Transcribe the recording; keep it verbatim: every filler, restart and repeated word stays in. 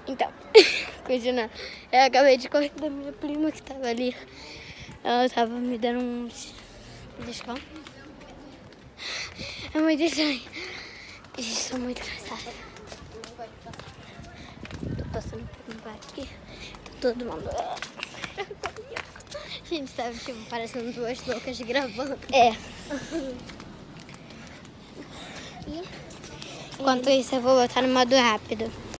Então, continuando. Eu acabei de correr da minha prima que tava ali. Ela tava me dando um desconto. É muito estranho. Gente, sou muito cansada. Tô passando por um parque. Tô todo mundo. Gente, tava tipo parecendo duas loucas gravando. É. Enquanto isso, eu vou botar no modo rápido.